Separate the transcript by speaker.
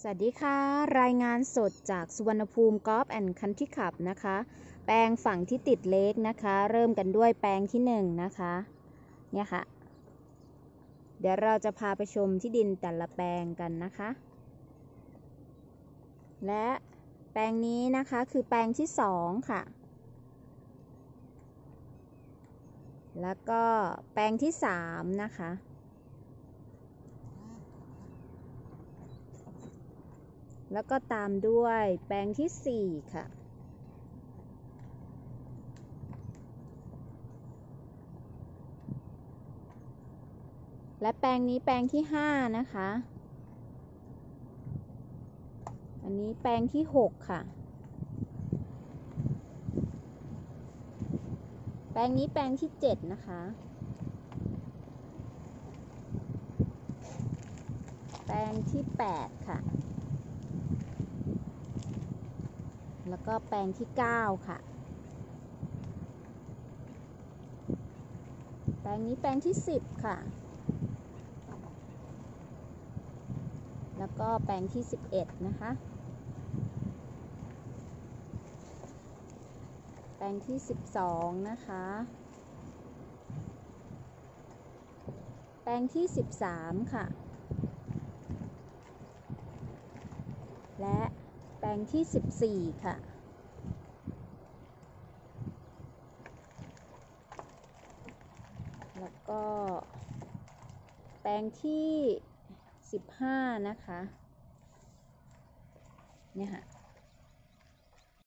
Speaker 1: สวัสดีค่ะรายงานสดจากสุวรรณภูมิกอล์ฟแอนด์คันทรีคลับนะคะแปลงฝั่งที่ติดเล็กนะคะเริ่มกันด้วยแปลงที่1นะคะเนี่ยค่ะเดี๋ยวเราจะพาไปชมที่ดินแต่ละแปลงกันนะคะและแปลงนี้นะคะคือแปลงที่2ค่ะแล้วก็แปลงที่3นะคะแล้วก็ตามด้วยแปลงที่4ค่ะและแปลงนี้แปลงที่5นะคะอันนี้แปลงที่6ค่ะแปลงนี้แปลงที่7นะคะแปลงที่8ค่ะแล้วก็แปลงที่9ค่ะแปลงนี้แปลงที่10ค่ะแล้วก็แปลงที่11นะคะแปลงที่12นะคะแปลงที่13ค่ะและแปลงที่14ค่ะแล้วก็แปลงที่15นะคะเนี่ยค่ะ